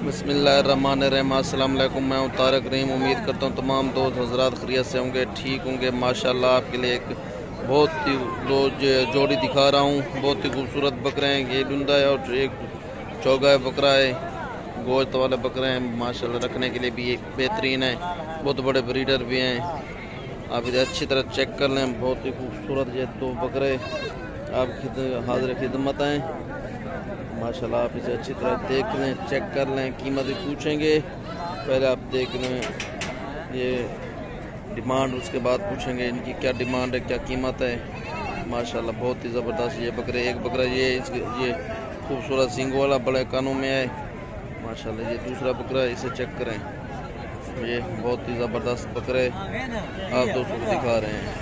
बिस्मिल्लाहिर्रहमानिर्रहीम। अस्सलाम वालेकुम। मैं हूं तारक रहीम। उम्मीद करता हूं तमाम दोस्त हजरात खैरियत से होंगे, ठीक होंगे। माशाल्लाह आपके लिए एक बहुत ही जोड़ी दिखा रहा हूं। बहुत ही खूबसूरत बकरे हैं। ये डुंदा है और एक चौगा बकरा है। गोश्त वाले बकरे हैं माशाल्लाह, रखने के लिए भी एक बेहतरीन है। बहुत बड़े ब्रीडर भी हैं। आप इधर अच्छी तरह चेक कर लें। बहुत ही खूबसूरत ये दो बकरे आप हाजिर खिदमत हैं माशाल्लाह। आप इसे अच्छी तरह देख लें, चेक कर लें। कीमत भी पूछेंगे, पहले आप देख लें ये डिमांड, उसके बाद पूछेंगे इनकी क्या डिमांड है, क्या कीमत है। माशाल्लाह बहुत ही ज़बरदस्त ये बकरे। एक बकरा ये खूबसूरत सींग वाला बड़े कानों में है माशाल्लाह। ये दूसरा बकरा, इसे चेक करें। ये बहुत ही ज़बरदस्त बकरे आप दोस्तों को दिखा रहे हैं।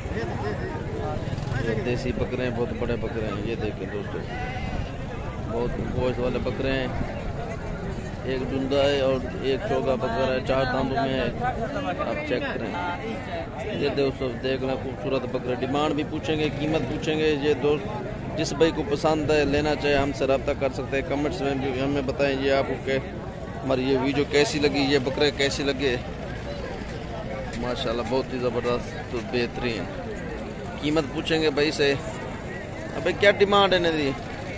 ये देसी बकरे हैं, बहुत बड़े बकरे हैं। ये देखें दोस्तों, बहुत गोश्त वाले बकरे हैं। एक डुंदा है और एक चौगा बकरा है, 4 दांतों में है। आप चेक करें। ये दोस्तों देख लें, खूबसूरत बकरे। डिमांड भी पूछेंगे, कीमत पूछेंगे। ये दोस्त जिस भाई को पसंद है, लेना चाहे, हमसे रब्ता कर सकते हैं। कमेंट्स में भी हमें बताएं ये आपको हमारी ये वीडियो कैसी लगी, ये बकरे कैसे लगे। माशाल्लाह बहुत ही ज़बरदस्त, तो बेहतरीन। कीमत पूछेंगे भाई से। अबे क्या डिमांड है इन्हें दी,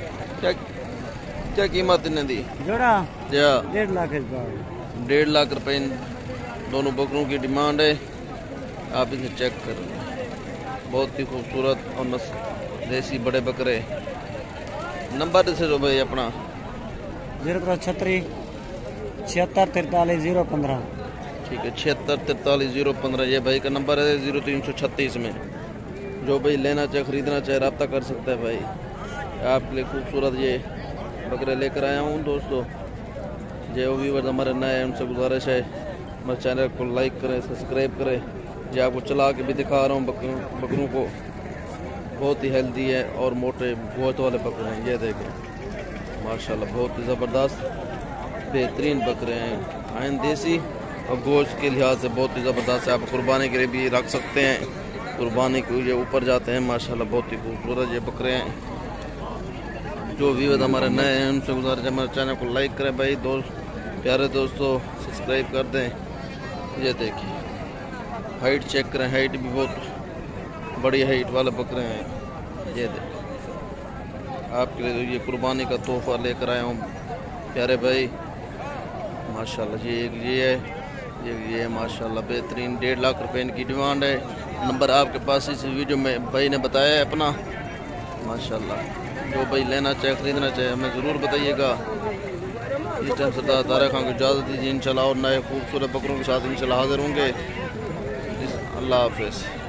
क्या कीमत इन्हें दी? जोड़ा 1.5 लाख। 1.5 लाख रुपए इन दोनों बकरों की डिमांड है। आप इसे चेक करें। बहुत ही खूबसूरत और देसी बड़े बकरे। नंबर से जो भाई अपना 036 76 43 015। ठीक है, 76 43 015 ये भाई का नंबर है। 0336 में जो भाई लेना चाहे, ख़रीदना चाहे, रब्ता कर सकता है भाई। आपके लिए खूबसूरत ये बकरे लेकर आया हूँ दोस्तों। जो व्यूअर्स हमारे नए हैं उनसे गुजारिश है हमारे चैनल को लाइक करें, सब्सक्राइब करें। ये आपको चला के भी दिखा रहा हूँ बकरों को। बहुत ही हेल्दी है और मोटे गोश्त वाले बकरे हैं। ये देखें माशाल्लाह बहुत ही ज़बरदस्त बेहतरीन बकरे हैं। आयन देसी और गोश्त के लिहाज से बहुत ही ज़बरदस्त है। आप कुर्बानी के लिए भी रख सकते हैं। कुर्बानी के ये ऊपर जाते हैं माशाल्लाह। बहुत ही खूबसूरत ये बकरे हैं। जो व्यूअर्स हमारे नए हैं उनसे गुजारिश है हमारे चैनल को लाइक करें भाई। प्यारे दोस्तों सब्सक्राइब कर दें। ये देखिए हाइट चेक करें, हाइट भी बहुत बड़ी हाइट वाले बकरे हैं। ये देखिए आपके लिए ये कुर्बानी का तोहफा लेकर आया हूँ प्यारे भाई माशाल्लाह। ये है माशाल्लाह बेहतरीन। 1.5 लाख रुपए इनकी डिमांड है। नंबर आपके पास इस वीडियो में भाई ने बताया है अपना माशाल्लाह। जो भाई लेना चाहे, ख़रीदना चाहे, हमें ज़रूर बताइएगा। इस टाइम सरदार तारक खान को इजाज़त दीजिए। इंशाल्लाह और नए खूबसूरत बकरों के साथ इंशाल्लाह हाज़िर होंगे। अल्लाह हाफ़िज़।